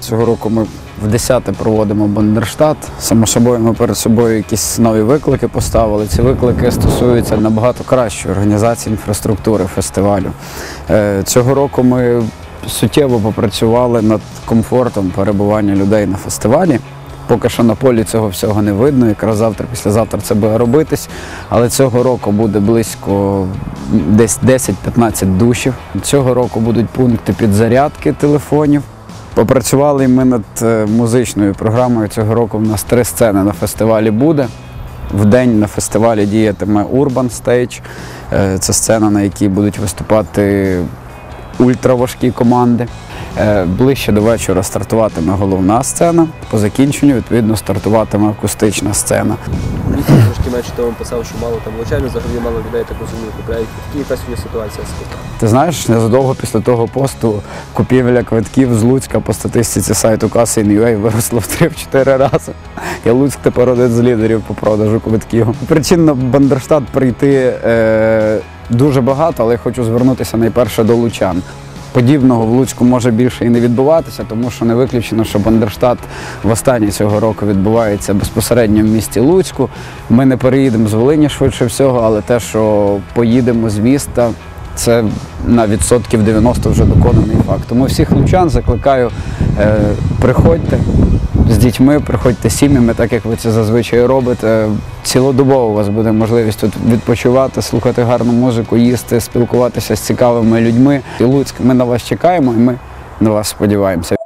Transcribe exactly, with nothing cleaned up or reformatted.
Цього року ми в десяте проводимо Бандерштат. Само собою ми перед собою якісь нові виклики поставили. Ці виклики стосуються набагато кращої організації інфраструктури фестивалю. Цього року ми суттєво попрацювали над комфортом перебування людей на фестивалі. Поки що на полі цього всього не видно, якраз завтра, післязавтра це буде робитись. Але цього року буде близько десь десять-п'ятнадцять душів. Цього року будуть пункти підзарядки телефонів. Попрацювали ми над музичною програмою. Цього року в нас три сцени на фестивалі буде. Вдень на фестивалі діятиме Urban Stage. Це сцена, на якій будуть виступати ультраважкі команди. Ближче до вечора стартуватиме головна сцена, по закінченню, відповідно, стартуватиме акустична сцена. Віктор трошки менше тому писав, що мало там влучань, взагалі мало людей, так розумію, купляють квитки. Яка сьогодні ситуація з квитками? Ти знаєш, незадовго після того посту купівля квитків з Луцька по статистиці сайту каса точка ін ю а виросла в три-чотири рази. І Луцьк тепер один з лідерів по продажу квитків. Причин на Бандерштат прийти е, дуже багато, але я хочу звернутися найперше до лучан. Подібного в Луцьку може більше і не відбуватися, тому що не виключено, що Бандерштат востаннє цього року відбувається безпосередньо в місті Луцьку. Ми не переїдемо з Волині швидше всього, але те, що поїдемо з міста, це на відсотків дев'яносто вже доконаний факт. Тому всіх лучан закликаю, е, приходьте з дітьми, приходьте з сім'ями, так як ви це зазвичай робите. Цілодобово у вас буде можливість тут відпочивати, слухати гарну музику, їсти, спілкуватися з цікавими людьми. І Луцьк, ми на вас чекаємо і ми на вас сподіваємося.